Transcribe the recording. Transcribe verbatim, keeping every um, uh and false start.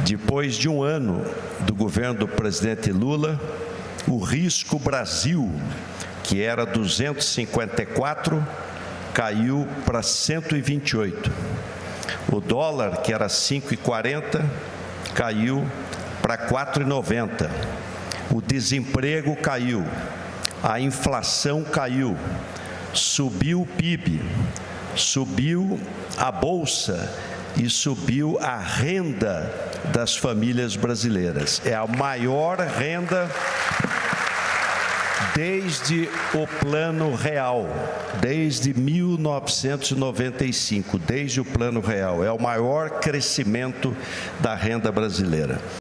Depois de um ano do governo do presidente Lula, o risco Brasil, que era duzentos e cinquenta e quatro, caiu para cento e vinte e oito. O dólar, que era cinco reais e quarenta centavos, caiu para quatro reais e noventa centavos. O desemprego caiu, a inflação caiu, subiu o P I B, subiu a bolsa e subiu a renda das famílias brasileiras. É a maior renda desde o Plano Real, desde mil novecentos e noventa e cinco, desde o Plano Real. É o maior crescimento da renda brasileira.